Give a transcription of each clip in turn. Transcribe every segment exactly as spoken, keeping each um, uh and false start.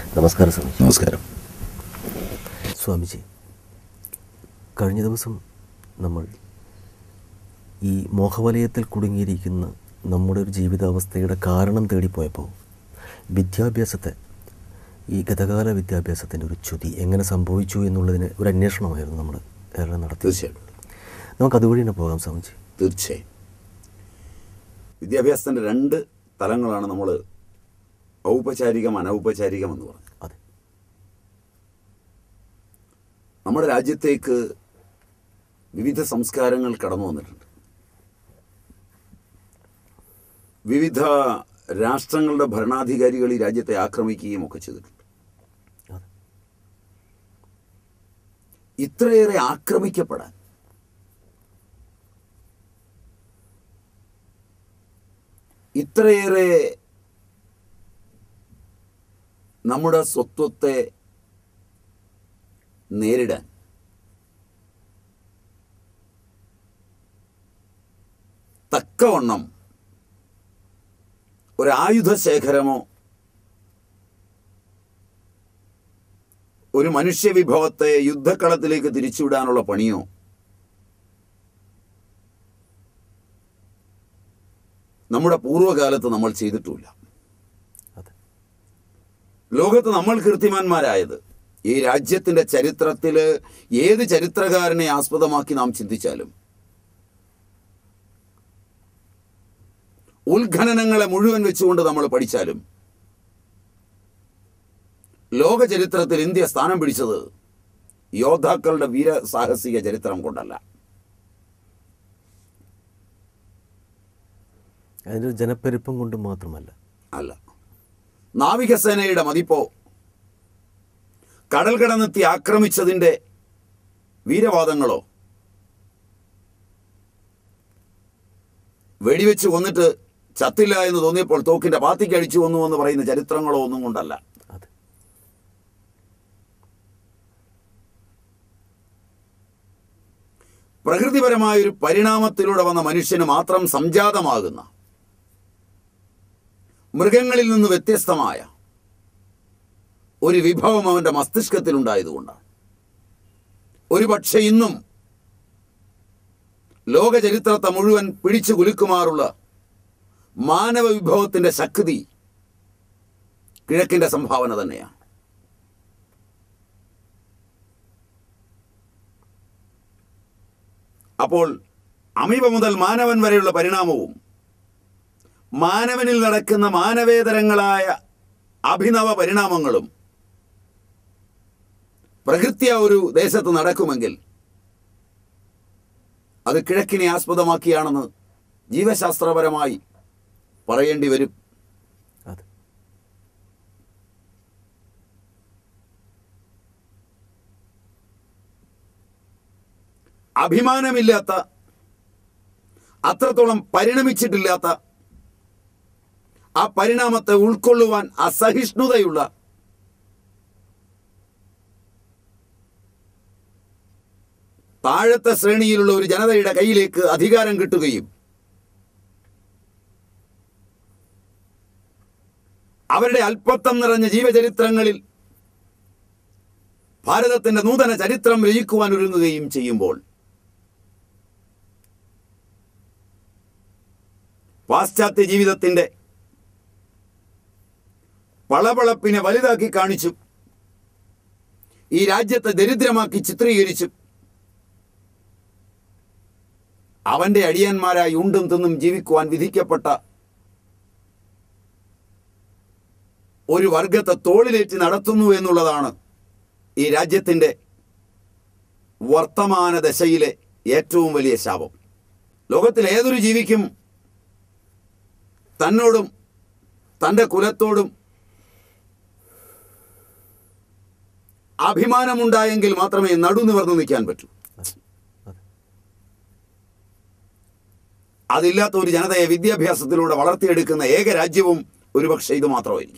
നമസ്കാരം സ്വാമിജി. നമസ്കാരം. സ്വാമിജി, കഴിഞ്ഞ ദിവസം നമ്മൾ ഈ മോഹവലയത്തിൽ കുടുങ്ങിയിരിക്കുന്ന നമ്മുടെ ഒരു ജീവിതാവസ്ഥയുടെ കാരണം തേടിപ്പോയപ്പോൾ വിദ്യാഭ്യാസത്തെ, ഈ ഗതകാല വിദ്യാഭ്യാസത്തിൻ്റെ ഒരു ച്യുതി എങ്ങനെ സംഭവിച്ചു എന്നുള്ളതിന് ഒരു അന്വേഷണമായിരുന്നു നമ്മൾ ഏറെ നടത്തി. തീർച്ചയായിട്ടും നമുക്ക് അതുവഴി തന്നെ പോകാം സ്വാമിജി. തീർച്ചയായും വിദ്യാഭ്യാസത്തിൻ്റെ രണ്ട് തലങ്ങളാണ് നമ്മൾ ഔപചാരികം അനൗപചാരികം എന്ന് പറഞ്ഞു. അതെ. നമ്മുടെ രാജ്യത്തേക്ക് വിവിധ സംസ്കാരങ്ങൾ കടന്നു വന്നിട്ടുണ്ട്. വിവിധ രാഷ്ട്രങ്ങളുടെ ഭരണാധികാരികൾ ഈ രാജ്യത്തെ ആക്രമിക്കുകയും ഒക്കെ ചെയ്തിട്ടുണ്ട്. ഇത്രയേറെ ആക്രമിക്കപ്പെടാൻ ഇത്രയേറെ നമ്മുടെ സ്വത്വത്തെ നേരിടാൻ തക്കവണ്ണം ഒരായുധശേഖരമോ ഒരു മനുഷ്യവിഭവത്തെ യുദ്ധക്കളത്തിലേക്ക് തിരിച്ചുവിടാനുള്ള പണിയോ നമ്മുടെ പൂർവ്വകാലത്ത് നമ്മൾ ചെയ്തിട്ടുമില്ല. ലോകത്ത് നമ്മൾ കീർത്തിമാന്മാരായത് ഈ രാജ്യത്തിൻ്റെ ചരിത്രത്തിൽ ഏത് ചരിത്രകാരനെ ആസ്പദമാക്കി നാം ചിന്തിച്ചാലും ഉത്ഖനനങ്ങളെ മുഴുവൻ വെച്ചുകൊണ്ട് നമ്മൾ പഠിച്ചാലും ലോക ചരിത്രത്തിൽ ഇന്ത്യ സ്ഥാനം പിടിച്ചത് യോദ്ധാക്കളുടെ വീരസാഹസിക ചരിത്രം കൊണ്ടല്ല. അതിൻ്റെ ജനപ്പെരുപ്പം കൊണ്ട് മാത്രമല്ല. അല്ല. നാവികസേനയുടെ മതിപ്പോ കടൽ കടന്നെത്തി ആക്രമിച്ചതിൻ്റെ വീരവാദങ്ങളോ വെടിവെച്ച് കൊന്നിട്ട് ചത്തില്ല എന്ന് തോന്നിയപ്പോൾ തോക്കിന്റെ പാത്തിക്ക് അടിച്ചു വന്നു എന്ന് പറയുന്ന ചരിത്രങ്ങളോ ഒന്നും കൊണ്ടല്ല. പ്രകൃതിപരമായൊരു പരിണാമത്തിലൂടെ വന്ന മനുഷ്യന് മാത്രം സംജാതമാകുന്ന മൃഗങ്ങളിൽ നിന്ന് വ്യത്യസ്തമായ ഒരു വിഭവം അവൻ്റെ മസ്തിഷ്കത്തിലുണ്ടായതുകൊണ്ടാണ്. ഒരു പക്ഷേ ഇന്നും ലോക ചരിത്രത്തെ മുഴുവൻ പിടിച്ചു കുലുക്കുമാറുള്ള മാനവ വിഭവത്തിൻ്റെ ശക്തി കിഴക്കിൻ്റെ സംഭാവന തന്നെയാണ്. അപ്പോൾ അമീബ മുതൽ മാനവൻ വരെയുള്ള പരിണാമവും മാനവനിൽ നടക്കുന്ന മാനവേതരങ്ങളായ അഭിനവ പരിണാമങ്ങളും പ്രകൃത്യ ഒരു ദേശത്ത് നടക്കുമെങ്കിൽ അത് കിഴക്കിനെ ആസ്പദമാക്കിയാണെന്ന് ജീവശാസ്ത്രപരമായി പറയേണ്ടി വരും. അഭിമാനമില്ലാത്ത, അത്രത്തോളം പരിണമിച്ചിട്ടില്ലാത്ത, ആ പരിണാമത്തെ ഉൾക്കൊള്ളുവാൻ അസഹിഷ്ണുതയുള്ള താഴത്തെ ശ്രേണിയിലുള്ള ഒരു ജനതയുടെ കയ്യിലേക്ക് അധികാരം കിട്ടുകയും അവരുടെ അല്പത്തം നിറഞ്ഞ ജീവചരിത്രങ്ങളിൽ ഭാരതത്തിന്റെ നൂതന ചരിത്രം രചിക്കുവാൻ ഒരുങ്ങുകയും ചെയ്യുമ്പോൾ പാശ്ചാത്യ ജീവിതത്തിന്റെ പളപളപ്പിനെ വലുതാക്കി കാണിച്ചു, ഈ രാജ്യത്തെ ദരിദ്രമാക്കി ചിത്രീകരിച്ചു, അവന്റെ അടിയന്മാരായി ഉണ്ടും തിന്നും ജീവിക്കുവാൻ വിധിക്കപ്പെട്ട ഒരു വർഗത്തെ തോളിലേറ്റി നടത്തുന്നു എന്നുള്ളതാണ് ഈ രാജ്യത്തിൻ്റെ വർത്തമാന ദശയിലെ ഏറ്റവും വലിയ ശാപം. ലോകത്തിൽ ഏതൊരു ജീവിക്കും തന്നോടും തൻ്റെ കുലത്തോടും അഭിമാനമുണ്ടായെങ്കിൽ മാത്രമേ നടുനിവർന്നു നിൽക്കാൻ പറ്റൂ. അതില്ലാത്ത ഒരു ജനതയെ വിദ്യാഭ്യാസത്തിലൂടെ വളർത്തിയെടുക്കുന്ന ഏക രാജ്യവും ഒരുപക്ഷെ ഇത് മാത്രമായിരിക്കും.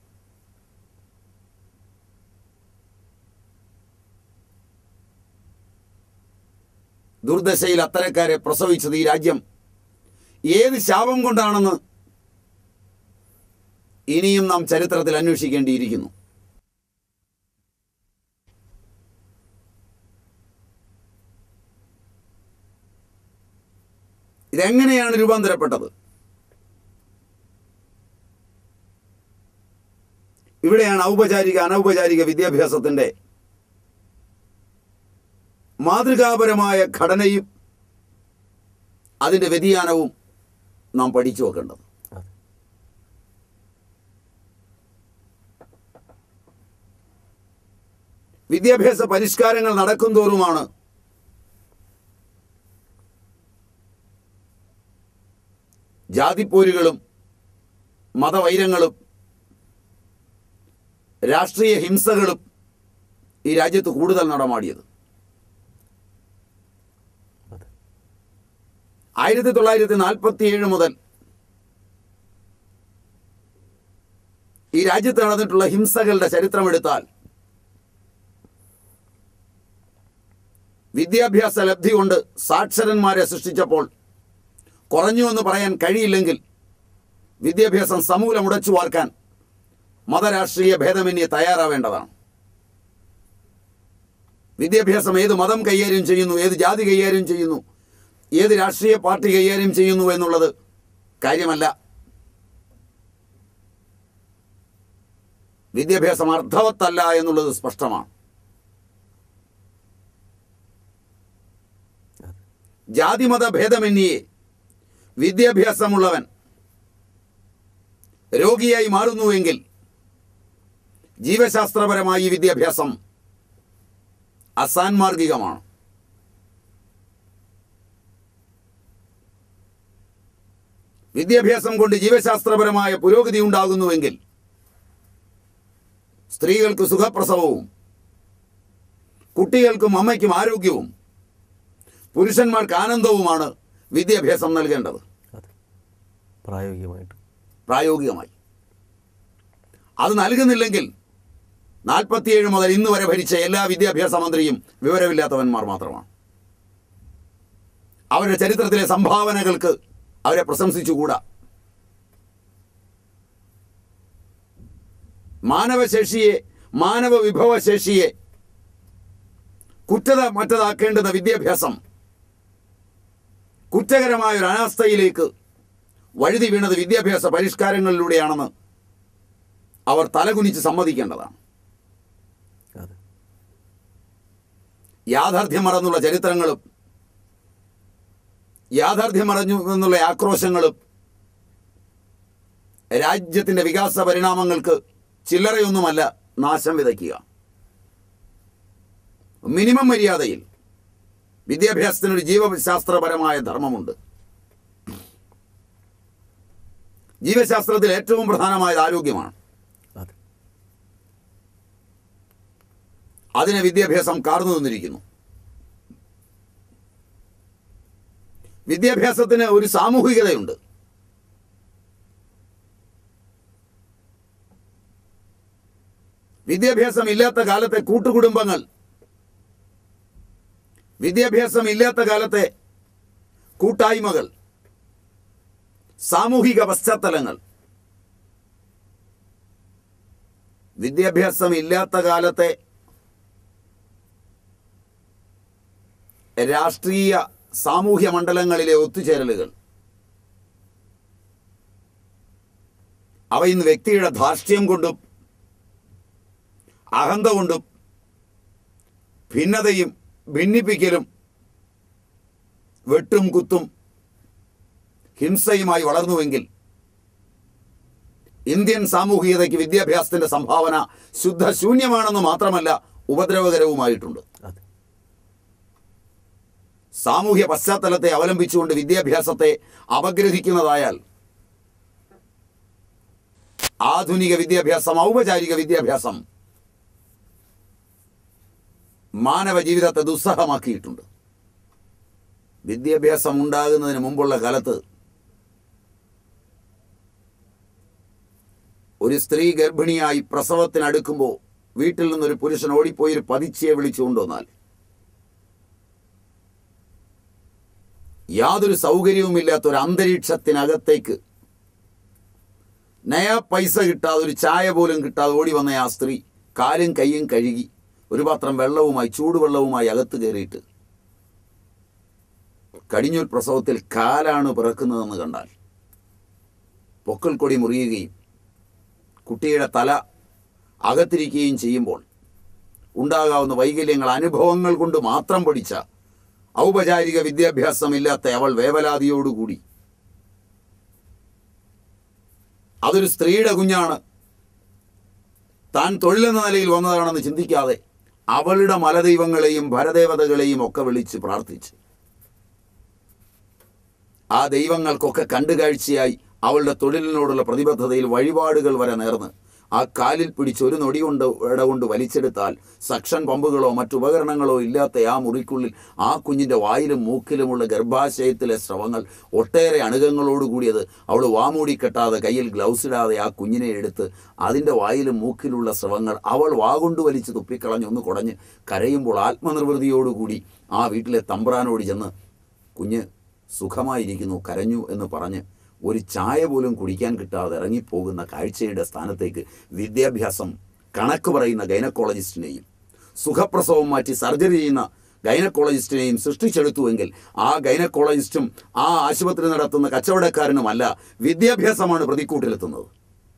ദുർദശയിൽ അത്തരക്കാരെ പ്രസവിച്ചത് ഈ രാജ്യം ഏത് ശാപം കൊണ്ടാണെന്ന് ഇനിയും നാം ചരിത്രത്തിൽ അന്വേഷിക്കേണ്ടിയിരിക്കുന്നു. ഇതെങ്ങനെയാണ് രൂപാന്തരപ്പെട്ടത്? ഇവിടെയാണ് ഔപചാരിക അനൗപചാരിക വിദ്യാഭ്യാസത്തിൻ്റെ മാതൃകാപരമായ ഘടനയും അതിൻ്റെ വ്യതിയാനവും നാം പഠിച്ചു വെക്കേണ്ടത്. വിദ്യാഭ്യാസ പരിഷ്കാരങ്ങൾ നടക്കും തോറുമാണ് ജാതിപ്പോരുകളും മതവൈരങ്ങളും രാഷ്ട്രീയ ഹിംസകളും ഈ രാജ്യത്ത് കൂടുതൽ നടമാടിയത്. ആയിരത്തി തൊള്ളായിരത്തി നാൽപ്പത്തി ഏഴ് മുതൽ ഈ രാജ്യത്ത് നടന്നിട്ടുള്ള ഹിംസകളുടെ ചരിത്രമെടുത്താൽ വിദ്യാഭ്യാസ ലബ്ധി കൊണ്ട് സാക്ഷരന്മാരെ സൃഷ്ടിച്ചപ്പോൾ കുറഞ്ഞു എന്ന് പറയാൻ കഴിയില്ലെങ്കിൽ വിദ്യാഭ്യാസം സമൂലം ഉടച്ചു വാർക്കാൻ മതരാഷ്ട്രീയ ഭേദമന്യേ തയ്യാറാവേണ്ടതാണ്. വിദ്യാഭ്യാസം ഏത് മതം കൈകാര്യം ചെയ്യുന്നു, ഏത് ജാതി കൈകാര്യം ചെയ്യുന്നു, ഏത് രാഷ്ട്രീയ പാർട്ടി കൈകാര്യം ചെയ്യുന്നു എന്നുള്ളത് കാര്യമല്ല. വിദ്യാഭ്യാസം അർത്ഥവത്തല്ല എന്നുള്ളത് സ്പഷ്ടമാണ്. ജാതിമത ഭേദമന്യേ വിദ്യാഭ്യാസമുള്ളവൻ രോഗിയായി മാറുന്നുവെങ്കിൽ ജീവശാസ്ത്രപരമായി ഈ വിദ്യാഭ്യാസം അസാൻമാർഗികമാണ്. വിദ്യാഭ്യാസം കൊണ്ട് ജീവശാസ്ത്രപരമായ പുരോഗതി ഉണ്ടാകുന്നുവെങ്കിൽ സ്ത്രീകൾക്ക് സുഖപ്രസവവും കുട്ടികൾക്കും അമ്മയ്ക്കും ആരോഗ്യവും പുരുഷന്മാർക്ക് ആനന്ദവുമാണ് വിദ്യാഭ്യാസം നൽകേണ്ടത്. പ്രായോഗികമായിട്ട് പ്രായോഗികമായി അത് നൽകുന്നില്ലെങ്കിൽ നാൽപ്പത്തിയേഴ് മുതൽ ഇന്ന് വരെ ഭരിച്ച എല്ലാ വിദ്യാഭ്യാസ മന്ത്രിയും വിവരമില്ലാത്തവന്മാർ മാത്രമാണ്. അവരുടെ ചരിത്രത്തിലെ സംഭാവനകൾക്ക് അവരെ പ്രശംസിച്ചുകൂടാ. മാനവശേഷിയെ മാനവ വിഭവശേഷിയെ കുറ്റത മറ്റതാക്കേണ്ടുന്ന വിദ്യാഭ്യാസം കുറ്റകരമായ ഒരു അനാസ്ഥയിലേക്ക് വഴുതി വീണത് വിദ്യാഭ്യാസ പരിഷ്കാരങ്ങളിലൂടെയാണെന്ന് അവർ തലകുനിച്ച് സമ്മതിക്കേണ്ടതാണ്. യാഥാർത്ഥ്യം മറന്നുള്ള ചരിത്രങ്ങളും യാഥാർത്ഥ്യം മറഞ്ഞു എന്നുള്ള ആക്രോശങ്ങളും രാജ്യത്തിൻ്റെ വികാസ പരിണാമങ്ങൾക്ക് ചില്ലറയൊന്നുമല്ല നാശം വിതയ്ക്കുക. മിനിമം മര്യാദയിൽ വിദ്യാഭ്യാസത്തിനൊരു ജീവശാസ്ത്രപരമായ ധർമ്മമുണ്ട്. ജീവശാസ്ത്രത്തിൽ ഏറ്റവും പ്രധാനമായത് ആരോഗ്യമാണ്. അതിനെ വിദ്യാഭ്യാസം കാർന്നു നിന്നിരിക്കുന്നു. വിദ്യാഭ്യാസത്തിന് ഒരു സാമൂഹികതയുണ്ട്. വിദ്യാഭ്യാസം ഇല്ലാത്ത കാലത്തെ കൂട്ടുകുടുംബങ്ങൾ, വിദ്യാഭ്യാസം ഇല്ലാത്ത കാലത്തെ കൂട്ടായ്മകൾ, സാമൂഹിക പശ്ചാത്തലങ്ങൾ, വിദ്യാഭ്യാസം ഇല്ലാത്ത കാലത്തെ രാഷ്ട്രീയ സാമൂഹ്യ മണ്ഡലങ്ങളിലെ ഒത്തുചേരലുകൾ, അവ ഇന്ന് വ്യക്തിയുടെ ധാർഷ്ട്യം കൊണ്ടും അഹന്ത കൊണ്ടും ഭിന്നതയും ഭിന്നിപ്പിക്കലും വെട്ടും കുത്തും ഹിംസയുമായി വളർന്നുവെങ്കിൽ ഇന്ത്യൻ സാമൂഹികതയ്ക്ക് വിദ്യാഭ്യാസത്തിന്റെ സംഭാവന ശുദ്ധശൂന്യമാണെന്ന് മാത്രമല്ല ഉപദ്രവകരവുമായിട്ടുണ്ട്. സാമൂഹ്യ പശ്ചാത്തലത്തെ അവലംബിച്ചുകൊണ്ട് വിദ്യാഭ്യാസത്തെ അപഗ്രഹിക്കുന്നതായാൽ ആധുനിക വിദ്യാഭ്യാസം, ഔപചാരിക വിദ്യാഭ്യാസം മാനവ ജീവിതത്തെ ദുസ്സഹമാക്കിയിട്ടുണ്ട്. വിദ്യാഭ്യാസം ഉണ്ടാകുന്നതിന് മുമ്പുള്ള കാലത്ത് ഒരു സ്ത്രീ ഗർഭിണിയായി പ്രസവത്തിനടുക്കുമ്പോൾ വീട്ടിൽ നിന്നൊരു പുരുഷൻ ഓടിപ്പോയി ഒരു പതിച്ചയെ വിളിച്ചുകൊണ്ടുവന്നാൽ യാതൊരു സൗകര്യവുമില്ലാത്ത ഒരു അന്തരീക്ഷത്തിനകത്തേക്ക് നയാ പൈസ കിട്ടാതെ, ഒരു ചായ പോലും കിട്ടാതെ ഓടി വന്ന ആ സ്ത്രീ കാലും കൈയും കഴുകി ഒരു പാത്രം വെള്ളവുമായി ചൂടുവെള്ളവുമായി അകത്ത് കയറിയിട്ട് കടിഞ്ഞൂൽ പ്രസവത്തിൽ കാലാണ് പിറക്കുന്നതെന്ന് കണ്ടാൽ പൊക്കിൾ കൊടി മുറിയുകയും കുട്ടിയുടെ തല അകത്തിരിക്കുകയും ചെയ്യുമ്പോൾ ഉണ്ടാകാവുന്ന വൈകല്യങ്ങൾ അനുഭവങ്ങൾ കൊണ്ട് മാത്രം പഠിച്ച ഔപചാരിക വിദ്യാഭ്യാസമില്ലാത്ത അവൾ വേവലാതിയോടുകൂടി അതൊരു സ്ത്രീയുടെ കുഞ്ഞാണ്, താൻ തൊഴിലെന്ന നിലയിൽ വന്നതാണെന്ന് ചിന്തിക്കാതെ അവളുടെ മലദൈവങ്ങളെയും ഭരദേവതകളെയും ഒക്കെ വിളിച്ച് പ്രാർത്ഥിച്ച് ആ ദൈവങ്ങൾക്കൊക്കെ കണ്ടുകാഴ്ചയായി അവളുടെ തൊഴിലിനോടുള്ള പ്രതിബദ്ധതയിൽ വഴിപാടുകൾ വരെ നേർന്ന് ആ കാലിൽ പിടിച്ച് ഒരു നൊടി കൊണ്ട് ഇടകൊണ്ട് വലിച്ചെടുത്താൽ സക്ഷൻ പമ്പുകളോ മറ്റുപകരണങ്ങളോ ഇല്ലാത്ത ആ മുറിക്കുള്ളിൽ ആ കുഞ്ഞിൻ്റെ വായിലും മൂക്കിലുമുള്ള ഗർഭാശയത്തിലെ സ്രവങ്ങൾ ഒട്ടേറെ അണുകങ്ങളോടുകൂടിയത് അവൾ വാമൂടി കെട്ടാതെ കയ്യിൽ ഗ്ലൗസ് ഇടാതെ ആ കുഞ്ഞിനെ എടുത്ത് അതിൻ്റെ വായിലും മൂക്കിലുള്ള സ്രവങ്ങൾ അവൾ വാഗൊണ്ട് വലിച്ച് തുപ്പിക്കളഞ്ഞൊന്ന് കുടഞ്ഞ് കരയുമ്പോൾ ആത്മനിർവൃതിയോടുകൂടി ആ വീട്ടിലെ തമ്പ്രാനോട് ചെന്ന് കുഞ്ഞ് സുഖമായിരിക്കുന്നു, കരഞ്ഞു എന്ന് പറഞ്ഞ് ഒരു ചായ പോലും കുടിക്കാൻ കിട്ടാതെ ഇറങ്ങിപ്പോകുന്ന കാഴ്ചയുടെ സ്ഥാനത്തേക്ക് വിദ്യാഭ്യാസം കണക്ക് പറയുന്ന ഗൈനക്കോളജിസ്റ്റിനെയും സുഖപ്രസവം മാറ്റി സർജറി ചെയ്യുന്ന ഗൈനക്കോളജിസ്റ്റിനെയും സൃഷ്ടിച്ചെടുത്തുവെങ്കിൽ ആ ഗൈനക്കോളജിസ്റ്റും ആ ആശുപത്രി നടത്തുന്ന കച്ചവടക്കാരനുമല്ല, വിദ്യാഭ്യാസമാണ് പ്രതിക്കൂട്ടിലെത്തുന്നത്.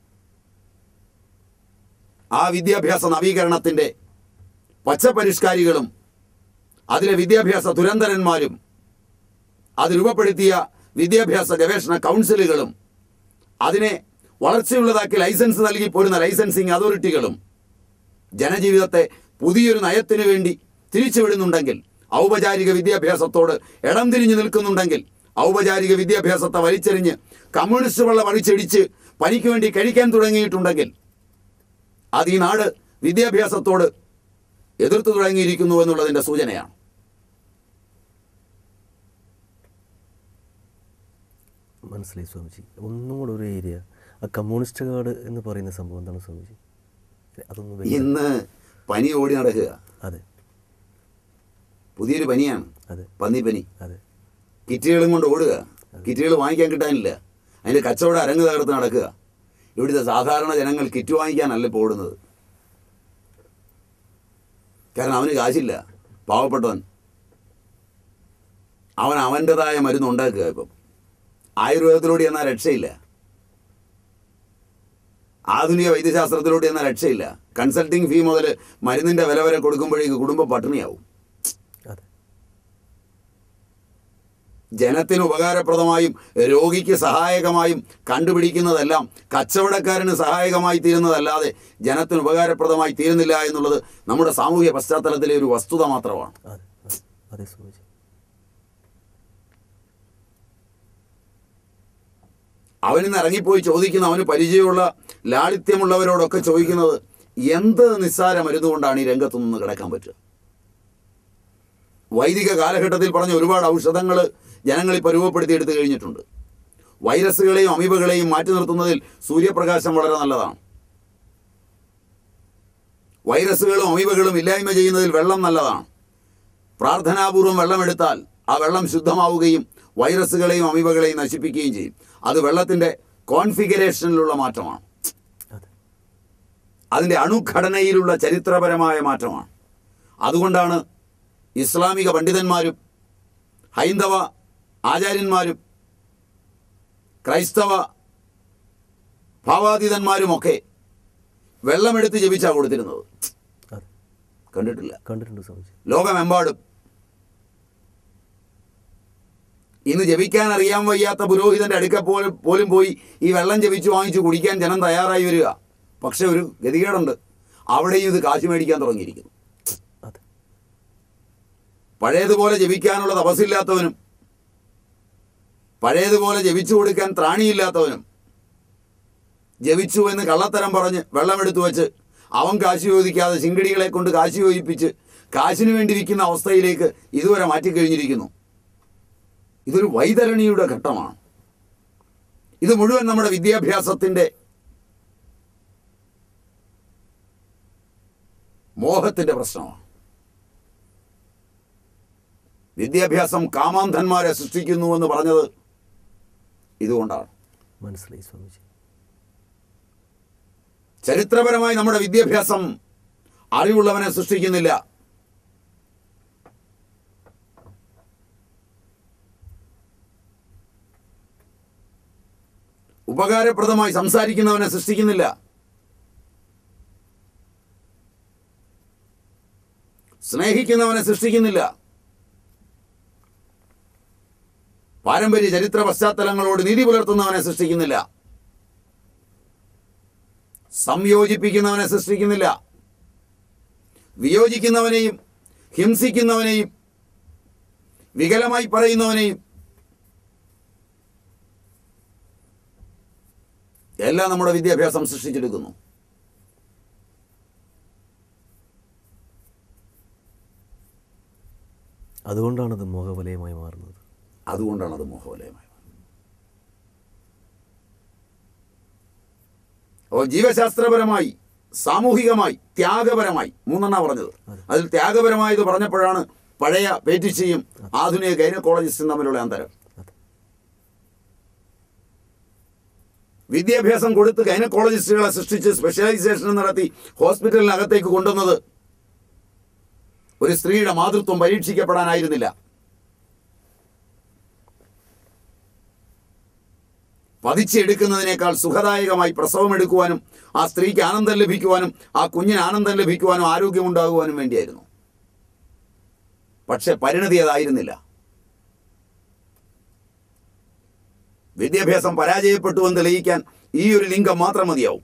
ആ വിദ്യാഭ്യാസ നവീകരണത്തിൻ്റെ പച്ചപരിഷ്കാരികളും അതിലെ വിദ്യാഭ്യാസ ദുരന്തരന്മാരും അത് രൂപപ്പെടുത്തിയ വിദ്യാഭ്യാസ ഗവേഷണ കൗൺസിലുകളും അതിനെ വളർച്ചയുള്ളതാക്കി ലൈസൻസ് നൽകി പോരുന്ന ലൈസൻസിങ് അതോറിറ്റികളും ജനജീവിതത്തെ പുതിയൊരു നയത്തിനു വേണ്ടി തിരിച്ചുവിടുന്നുണ്ടെങ്കിൽ, ഔപചാരിക വിദ്യാഭ്യാസത്തോട് ഇടം തിരിഞ്ഞു നിൽക്കുന്നുണ്ടെങ്കിൽ, ഔപചാരിക വിദ്യാഭ്യാസത്തെ വലിച്ചെറിഞ്ഞ് കമ്മ്യൂണിസ്റ്റ് വെള്ള വലിച്ചടിച്ച് പനിക്ക് വേണ്ടി കഴിക്കാൻ തുടങ്ങിയിട്ടുണ്ടെങ്കിൽ അത് ഈ നാട് വിദ്യാഭ്യാസത്തോട് എതിർത്തു തുടങ്ങിയിരിക്കുന്നു എന്നുള്ളതിൻ്റെ സൂചനയാണ്. മനസ്സിലായി സ്വാമിജി. ഒന്നും കൂടെ ഒരു ഏരിയ, ആ കമ്മ്യൂണിസ്റ്റ് കാർഡ് എന്ന് പറയുന്ന സംഭവം എന്താണ് സ്വാമിജി? അതൊന്നും ഇന്ന് പനി ഓടി നടക്കുക. അതെ, പുതിയൊരു പനിയാണ്. അതെ, പന്നിപ്പനി. അതെ, കിറ്റുകളും കൊണ്ട് ഓടുക. കിറ്റുകൾ വാങ്ങിക്കാൻ കിട്ടാനില്ല, അതിൻ്റെ കച്ചവടം അരങ്ങ് തകർത്ത് നടക്കുക. ഇവിടുത്തെ സാധാരണ ജനങ്ങൾ കിറ്റ് വാങ്ങിക്കാനല്ല ഇപ്പോൾ ഓടുന്നത്. കാരണം അവന് കാശില്ല, പാവപ്പെട്ടവൻ. അവൻ അവൻ്റെതായ മരുന്ന് ഉണ്ടാക്കുക. ഇപ്പം ആയുർവേദത്തിലൂടെ എന്നാൽ രക്ഷയില്ല, ആധുനിക വൈദ്യശാസ്ത്രത്തിലൂടെ എന്നാൽ രക്ഷയില്ല. കൺസൾട്ടിങ് ഫീ മുതൽ മരുന്നിൻ്റെ വില വരെ കൊടുക്കുമ്പോഴേക്ക് കുടുംബം പട്ടിണിയാവും. ജനത്തിന് ഉപകാരപ്രദമായും രോഗിക്ക് സഹായകമായും കണ്ടുപിടിക്കുന്നതെല്ലാം കച്ചവടക്കാരന് സഹായകമായി തീരുന്നതല്ലാതെ ജനത്തിന് ഉപകാരപ്രദമായി തീരുന്നില്ല എന്നുള്ളത് നമ്മുടെ സാമൂഹ്യ പശ്ചാത്തലത്തിലെ ഒരു വസ്തുത മാത്രമാണ്. അവനിന്ന് ഇറങ്ങിപ്പോയി ചോദിക്കുന്ന, അവന് പരിചയമുള്ള ലാളിത്യമുള്ളവരോടൊക്കെ ചോദിക്കുന്നത്, എന്ത് നിസ്സാര മരുന്നുകൊണ്ടാണ് ഈ രംഗത്തു നിന്ന് കിടക്കാൻ പറ്റുക? വൈദിക കാലഘട്ടത്തിൽ പറഞ്ഞ ഒരുപാട് ഔഷധങ്ങൾ ജനങ്ങളിപ്പോൾ രൂപപ്പെടുത്തിയെടുത്ത് കഴിഞ്ഞിട്ടുണ്ട്. വൈറസുകളെയും അമീബകളെയും മാറ്റി നിർത്തുന്നതിൽ സൂര്യപ്രകാശം വളരെ നല്ലതാണ്. വൈറസുകളും അമീബകളും ഇല്ലായ്മ ചെയ്യുന്നതിൽ വെള്ളം നല്ലതാണ്. പ്രാർത്ഥനാപൂർവം വെള്ളമെടുത്താൽ ആ വെള്ളം ശുദ്ധമാവുകയും വൈറസുകളെയും അമീബകളെയും നശിപ്പിക്കുകയും ചെയ്യും. അത് വെള്ളത്തിൻ്റെ കോൺഫിഗറേഷനിലുള്ള മാറ്റമാണ്, അതിൻ്റെ അണുഘടനയിലുള്ള ചരിത്രപരമായ മാറ്റമാണ്. അതുകൊണ്ടാണ് ഇസ്ലാമിക പണ്ഡിതന്മാരും ഹൈന്ദവ ആചാര്യന്മാരും ക്രൈസ്തവ ഭാവാതീതന്മാരുമൊക്കെ വെള്ളമെടുത്ത് ജപിച്ചാണ് കൊടുത്തിരുന്നത്. കണ്ടിട്ടില്ല? കണ്ടിട്ടുണ്ട്. ലോകമെമ്പാടും ഇന്ന് ജപിക്കാൻ അറിയാൻ വയ്യാത്ത പുരോഹിതൻ്റെ അടുക്ക പോലും പോലും പോയി ഈ വെള്ളം ജപിച്ച് വാങ്ങിച്ച് കുടിക്കാൻ ജനം തയ്യാറായി വരിക. പക്ഷെ ഒരു ഗതികേടുണ്ട്, അവിടെയും ഇത് കാശ് മേടിക്കാൻ തുടങ്ങിയിരിക്കുന്നു. പഴയതുപോലെ ജപിക്കാനുള്ള തപസ്സില്ലാത്തവനും പഴയതുപോലെ ജപിച്ചു കൊടുക്കാൻ ത്രാണിയില്ലാത്തവനും ജപിച്ചു എന്ന് കള്ളത്തരം പറഞ്ഞ് വെള്ളമെടുത്തു വെച്ച് അവൻ കാശ് ചോദിക്കാതെ ശിങ്കിടികളെ കൊണ്ട് കാശ് ചോദിപ്പിച്ച് കാശിന് വേണ്ടി വിൽക്കുന്ന അവസ്ഥയിലേക്ക് ഇതുവരെ മാറ്റിക്കഴിഞ്ഞിരിക്കുന്നു. ഇതൊരു വൈതരണിയുടെ ഘട്ടമാണ്. ഇത് മുഴുവൻ നമ്മുടെ വിദ്യാഭ്യാസത്തിൻ്റെ മോഹത്തിൻ്റെ പ്രശ്നമാണ്. വിദ്യാഭ്യാസം കാമാന്ധന്മാരെ സൃഷ്ടിക്കുന്നു എന്ന് പറഞ്ഞത് ഇതുകൊണ്ടാണ്. മനസ്സിലായി സ്വാമിജി. ചരിത്രപരമായി നമ്മുടെ വിദ്യാഭ്യാസം അറിവുള്ളവനെ സൃഷ്ടിക്കുന്നില്ല. ഉപകാരപ്രദമായി സംസാരിക്കുന്നവനെ സൃഷ്ടിക്കുന്നില്ല. സ്നേഹിക്കുന്നവനെ സൃഷ്ടിക്കുന്നില്ല. പാരമ്പര്യ ചരിത്ര പശ്ചാത്തലങ്ങളോട് നീതി പുലർത്തുന്നവനെ സൃഷ്ടിക്കുന്നില്ല. സംയോജിപ്പിക്കുന്നവനെ സൃഷ്ടിക്കുന്നില്ല. വിയോജിക്കുന്നവനെയും ഹിംസിക്കുന്നവനെയും വികലമായി പറയുന്നവനെയും എല്ലാം നമ്മുടെ വിദ്യാഭ്യാസം സൃഷ്ടിച്ചെടുക്കുന്നു. അതുകൊണ്ടാണത് മോഹവലയമായി മാറുന്നത്. അതുകൊണ്ടാണത് മോഹവലയമായി മാറുന്നത്. അപ്പോൾ ജീവശാസ്ത്രപരമായി, സാമൂഹികമായി, ത്യാഗപരമായി മൂന്നെണ്ണ പറഞ്ഞത്. അതിൽ ത്യാഗപരമായത് പറഞ്ഞപ്പോഴാണ് പഴയ പേറ്റിച്ചിയും ആധുനിക ഗൈനക്കോളജിസ്റ്റും തമ്മിലുള്ള അന്തരം. വിദ്യാഭ്യാസം കൊടുത്ത് ഗൈനക്കോളജിസ്റ്റുകളെ സൃഷ്ടിച്ച് സ്പെഷ്യലൈസേഷൻ നടത്തി ഹോസ്പിറ്റലിനകത്തേക്ക് കൊണ്ടുവന്നത് ഒരു സ്ത്രീയുടെ മാതൃത്വം പരീക്ഷിക്കപ്പെടാനായിരുന്നില്ല. പതിച്ചെടുക്കുന്നതിനേക്കാൾ സുഖദായകമായി പ്രസവം എടുക്കുവാനും ആ സ്ത്രീക്ക് ആനന്ദം ലഭിക്കുവാനും ആ കുഞ്ഞിന് ആനന്ദം ലഭിക്കുവാനും ആരോഗ്യമുണ്ടാകുവാനും വേണ്ടിയായിരുന്നു. പക്ഷെ പരിണതി അതായിരുന്നില്ല. വിദ്യാഭ്യാസം പരാജയപ്പെട്ടു എന്ന് തെളിയിക്കാൻ ഈ ഒരു ലിംഗം മാത്രം മതിയാവും.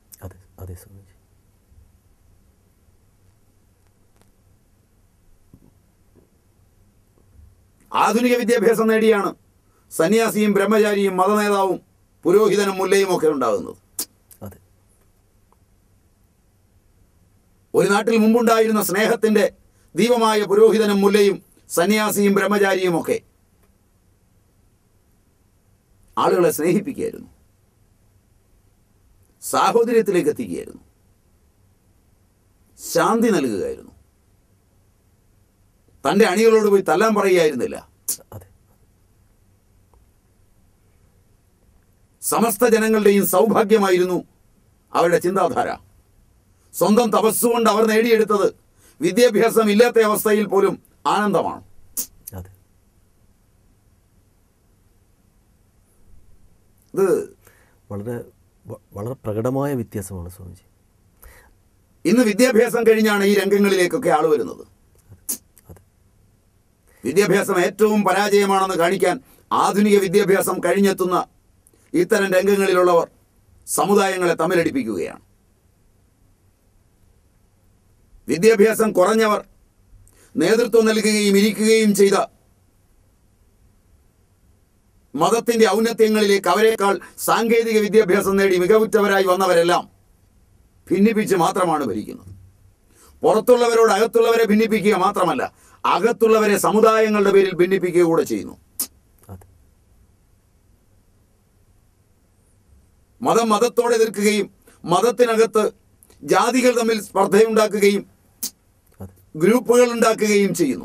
ആധുനിക വിദ്യാഭ്യാസം നേടിയാണ് സന്യാസിയും ബ്രഹ്മചാരിയും മതനേതാവും പുരോഹിതനും മുല്ലയും ഒക്കെ ഉണ്ടാകുന്നത്. ഒരു നാട്ടിൽ മുമ്പുണ്ടായിരുന്ന സ്നേഹത്തിൻ്റെ ദീപമായ പുരോഹിതനും മുല്ലയും സന്യാസിയും ബ്രഹ്മചാരിയും ഒക്കെ ആളുകളെ സ്നേഹിപ്പിക്കുകയായിരുന്നു, സാഹോദര്യത്തിലേക്ക് എത്തിക്കുകയായിരുന്നു, ശാന്തി നൽകുകയായിരുന്നു. തൻ്റെ അണികളോട് പോയി തല്ലാൻ പറയുകയായിരുന്നില്ല. സമസ്ത ജനങ്ങളുടെയും സൗഭാഗ്യമായിരുന്നു അവരുടെ ചിന്താധാര. സ്വന്തം തപസ്സുകൊണ്ട് അവർ നേടിയെടുത്തത് വിദ്യാഭ്യാസം ഇല്ലാത്ത അവസ്ഥയിൽ പോലും ആനന്ദമാണ്. ഇത് വളരെ വളരെ പ്രകടമായ വ്യത്യാസമാണ് സ്വാമിജി. ഇന്ന് വിദ്യാഭ്യാസം കഴിഞ്ഞാണ് ഈ രംഗങ്ങളിലേക്കൊക്കെ ആൾ വരുന്നത്. വിദ്യാഭ്യാസം ഏറ്റവും പരാജയമാണെന്ന് കാണിക്കാൻ ആധുനിക വിദ്യാഭ്യാസം കഴിഞ്ഞെത്തുന്ന ഇത്തരം രംഗങ്ങളിലുള്ളവർ സമുദായങ്ങളെ തമ്മിലടിപ്പിക്കുകയാണ്. വിദ്യാഭ്യാസം കുറഞ്ഞവർ നേതൃത്വം നൽകുകയും ഇരിക്കുകയും ചെയ്ത മതത്തിൻ്റെ ഔന്നത്യങ്ങളിലേക്ക് അവരെക്കാൾ സാങ്കേതിക വിദ്യാഭ്യാസം നേടി മികവുറ്റവരായി വന്നവരെല്ലാം ഭിന്നിപ്പിച്ച് മാത്രമാണ് ഭരിക്കുന്നത്. പുറത്തുള്ളവരോട് അകത്തുള്ളവരെ ഭിന്നിപ്പിക്കുക മാത്രമല്ല, അകത്തുള്ളവരെ സമുദായങ്ങളുടെ പേരിൽ ഭിന്നിപ്പിക്കുക കൂടെ ചെയ്യുന്നു. മതം മതത്തോടെ എതിർക്കുകയും മതത്തിനകത്ത് ജാതികൾ തമ്മിൽ സ്പർദ്ധയുണ്ടാക്കുകയും ഗ്രൂപ്പുകൾ ഉണ്ടാക്കുകയും ചെയ്യുന്നു.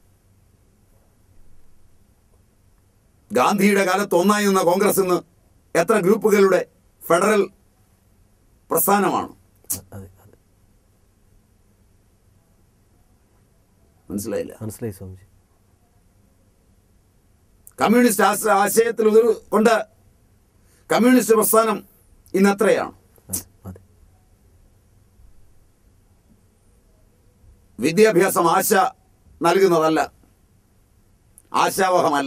ഗാന്ധിയുടെ കാലത്ത് ഒന്നായി നിന്ന കോൺഗ്രസ് ഇന്ന് എത്ര ഗ്രൂപ്പുകളുടെ ഫെഡറൽ പ്രസ്ഥാനമാണ്. മനസ്സിലായില്ല? മനസ്സിലായി സ്വാമിജി. കമ്മ്യൂണിസ്റ്റ് ആശയത്തിൽ കൊണ്ട് കമ്മ്യൂണിസ്റ്റ് പ്രസ്ഥാനം ഇന്ന് എത്രയാണ്? വിദ്യാഭ്യാസം ആശ നൽകുന്നതല്ല, ആശാവഹമല്ല.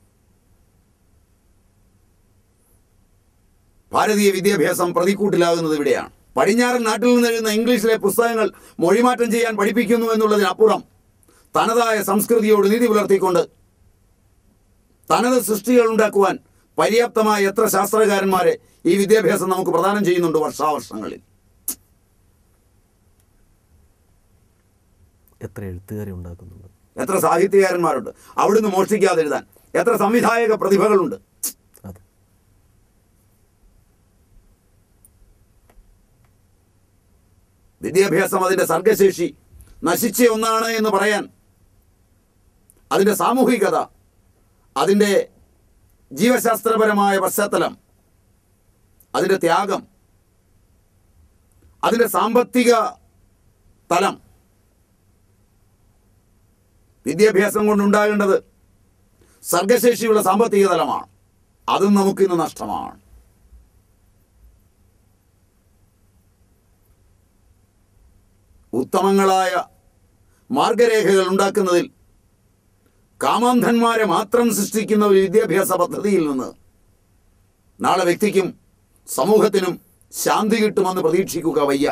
ഭാരതീയ വിദ്യാഭ്യാസം പ്രതിക്കൂട്ടിലാകുന്നത് ഇവിടെയാണ്. പടിഞ്ഞാറൻ നാട്ടിൽ നിന്ന് എഴുതുന്ന ഇംഗ്ലീഷിലെ പുസ്തകങ്ങൾ മൊഴിമാറ്റം ചെയ്യാൻ പഠിപ്പിക്കുന്നു എന്നുള്ളതിനപ്പുറം തനതായ സംസ്കൃതിയോട് നീതി പുലർത്തിക്കൊണ്ട് തനത് സൃഷ്ടികൾ ഉണ്ടാക്കുവാൻ പര്യാപ്തമായ എത്ര ശാസ്ത്രകാരന്മാരെ ഈ വിദ്യാഭ്യാസം നമുക്ക് പ്രദാനം ചെയ്യുന്നുണ്ട് വർഷാവർഷങ്ങളിൽ. എത്ര എഴുത്തുകാരെ ഉണ്ടാക്കുന്നുണ്ട്, എത്ര സാഹിത്യകാരന്മാരുണ്ട്. അവിടുന്ന് മോഷ്ടിക്കാതെ എഴുതാൻ എത്ര സംവിധായക പ്രതിഭകളുണ്ട്. വിദ്യാഭ്യാസം അതിൻ്റെ സർഗശേഷി നശിച്ച ഒന്നാണ് എന്ന് പറയാൻ അതിൻ്റെ സാമൂഹികത, അതിൻ്റെ ജീവശാസ്ത്രപരമായ പശ്ചാത്തലം, അതിൻ്റെ ത്യാഗം, അതിൻ്റെ സാമ്പത്തിക തലം, വിദ്യാഭ്യാസം കൊണ്ടുണ്ടാകേണ്ടത് സർഗശേഷിയുള്ള സാമ്പത്തിക തലമാണ്. അതും നമുക്കിന്ന് നഷ്ടമാണ്. ഉത്തമങ്ങളായ മാർഗരേഖകൾ ഉണ്ടാക്കുന്നതിൽ കാമാന്ധന്മാരെ മാത്രം സൃഷ്ടിക്കുന്ന ഒരു വിദ്യാഭ്യാസ പദ്ധതിയിൽ നിന്ന് നാളെ വ്യക്തിക്കും സമൂഹത്തിനും ശാന്തി കിട്ടുമെന്ന് പ്രതീക്ഷിക്കുക വയ്യ.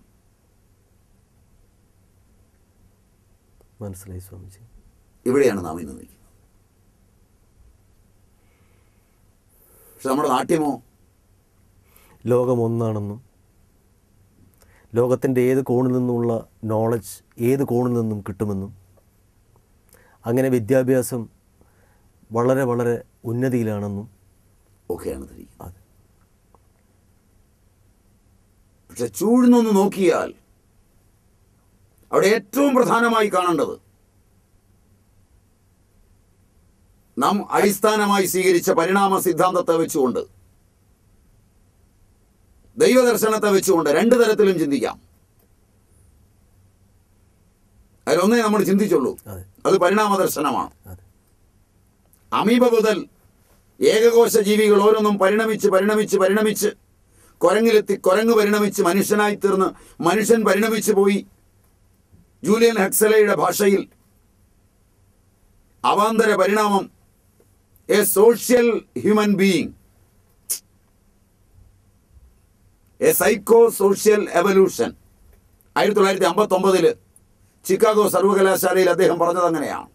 മനസ്സിലായി സ്വാമിജി. ഇവിടെയാണ് നാം ഇന്ന് നിൽക്കുന്നത്. പക്ഷെ നമ്മുടെ നാട്യമോ ലോകം ഒന്നാണെന്നും ലോകത്തിൻ്റെ ഏത് കോണിൽ നിന്നുമുള്ള നോളജ് ഏത് കോണിൽ നിന്നും കിട്ടുമെന്നും അങ്ങനെ വിദ്യാഭ്യാസം വളരെ വളരെ ഉന്നതിയിലാണെന്നും ഒക്കെയാണ് ധരിക്കുന്നത്. അതെ. പക്ഷെ ചൂഴ്ന്നൊന്ന് നോക്കിയാൽ അവിടെ ഏറ്റവും പ്രധാനമായി കാണേണ്ടത് നാം അടിസ്ഥാനമായി സ്വീകരിച്ച പരിണാമ സിദ്ധാന്തത്തെ വെച്ചുകൊണ്ട്, ദൈവദർശനത്തെ വെച്ചുകൊണ്ട് രണ്ട് തരത്തിലും ചിന്തിക്കാം. അതിലൊന്നേ നമ്മൾ ചിന്തിച്ചുള്ളൂ, അത് പരിണാമ ദർശനമാണ്. അമീബ മുതൽ ഏകകോശ ജീവികൾ ഓരോന്നും പരിണമിച്ച് പരിണമിച്ച് പരിണമിച്ച് കുരങ്ങിലെത്തി കുരങ്ങ് പരിണമിച്ച് മനുഷ്യനായി തീർന്ന് മനുഷ്യൻ പരിണമിച്ച് പോയി. ജൂലിയൻ ഹക്സലെയുടെ ഭാഷയിൽ അവാന്തര പരിണാമം, a social human being, a psycho social evolution. ആയിരത്തി തൊള്ളായിരത്തി അമ്പത്തി ഒമ്പതില് ചിക്കാഗോ സർവകലാശാലയിൽ അദ്ദേഹം പറഞ്ഞത് അങ്ങനെയാണ്.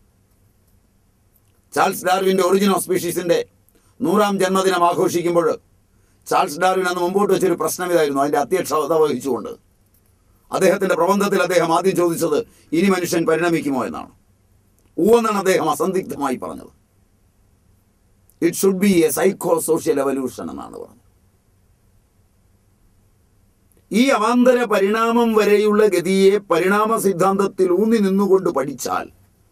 ചാൾസ് ഡാർവിൻ്റെ ഒറിജിൻ ഓഫ് സ്പീഷീസിൻ്റെ നൂറാം ജന്മദിനം ആഘോഷിക്കുമ്പോൾ ചാൾസ് ഡാർവിൻ അന്ന് മുമ്പോട്ട് വെച്ചൊരു പ്രശ്നം ഇതായിരുന്നു. അതിൻ്റെ അധ്യക്ഷത വഹിച്ചുകൊണ്ട് അദ്ദേഹത്തിൻ്റെ പ്രബന്ധത്തിൽ അദ്ദേഹം ആദ്യം ചോദിച്ചത് ഇനി മനുഷ്യൻ പരിണമിക്കുമോ എന്നാണ്. ഊവെന്നാണ് അദ്ദേഹം അസന്ദിഗ്ധമായി പറഞ്ഞത്. It should be a psycho social evolution എന്നാണ് പറഞ്ഞത്. ഈ അവാന്തര പരിണാമം വരെയുള്ള ഗതിയെ പരിണാമ സിദ്ധാന്തത്തിൽ ഊന്നി നിന്നുകൊണ്ട് പഠിച്ചാൽ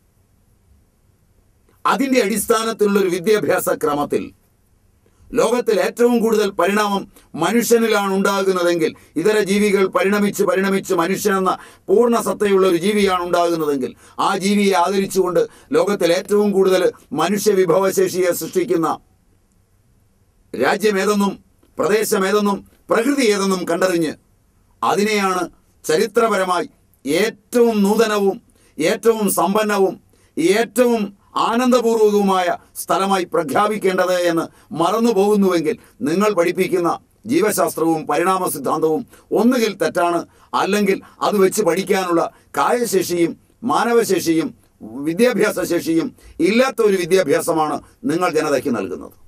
അതിൻ്റെ അടിസ്ഥാനത്തിലുള്ള ഒരു വിദ്യാഭ്യാസ ക്രമത്തിൽ ലോകത്തിൽ ഏറ്റവും കൂടുതൽ പരിണാമം മനുഷ്യനിലാണ് ഉണ്ടാകുന്നതെങ്കിൽ, ഇതര ജീവികൾ പരിണമിച്ച് പരിണമിച്ച് മനുഷ്യനെന്ന പൂർണ്ണ സത്തയുള്ള ഒരു ജീവിയാണ് ഉണ്ടാകുന്നതെങ്കിൽ ആ ജീവിയെ ആദരിച്ചുകൊണ്ട് ലോകത്തിൽ ഏറ്റവും കൂടുതൽ മനുഷ്യ വിഭവശേഷിയെ സൃഷ്ടിക്കുന്ന രാജ്യമേതെന്നും പ്രദേശമേതെന്നും പ്രകൃതി ഏതെന്നും കണ്ടറിഞ്ഞ് അതിനെയാണ് ചരിത്രപരമായി ഏറ്റവും നൂതനവും ഏറ്റവും സമ്പന്നവും ഏറ്റവും ആനന്ദപൂർവകവുമായ സ്ഥലമായി പ്രഖ്യാപിക്കേണ്ടത് എന്ന് മറന്നു പോകുന്നുവെങ്കിൽ നിങ്ങൾ പഠിപ്പിക്കുന്ന ജീവശാസ്ത്രവും പരിണാമ സിദ്ധാന്തവും ഒന്നുകിൽ തെറ്റാണ്, അല്ലെങ്കിൽ അത് വെച്ച് പഠിക്കാനുള്ള കായശേഷിയും മാനവശേഷിയും വിദ്യാഭ്യാസ ശേഷിയും ഇല്ലാത്ത ഒരു വിദ്യാഭ്യാസമാണ് നിങ്ങൾ ജനതയ്ക്ക് നൽകുന്നത്.